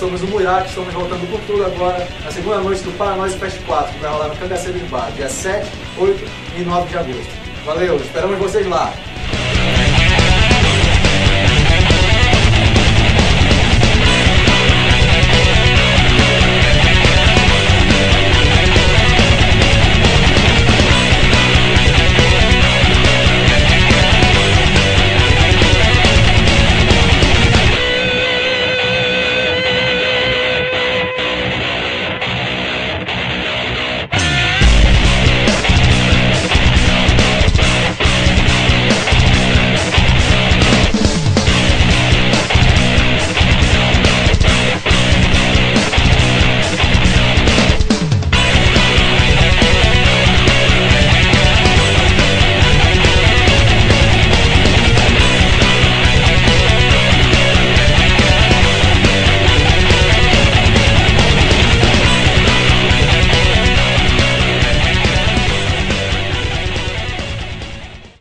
somos o Muiraca, estamos voltando por tudo agora, na segunda noite do Paranós Fest 4, que vai rolar no Cangaceiros Bar, dia 7, 8 e 9 de agosto. Valeu, esperamos vocês lá!